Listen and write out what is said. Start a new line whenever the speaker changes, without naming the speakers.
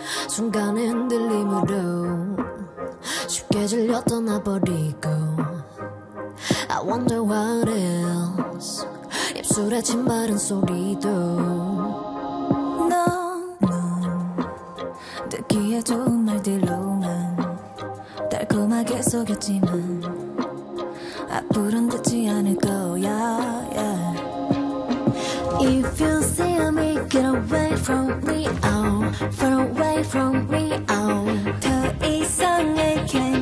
순간의 흔들림으로 쉽게 질려 떠나버리고 I wonder what else 입술에 침 바른 소리도 너는 듣기에 좋은 말들로만 달콤하게 속였지만 앞으로는 듣지 않을 거야 yeah. If you see me, get away from me, oh, far away from me, oh. 더 이상의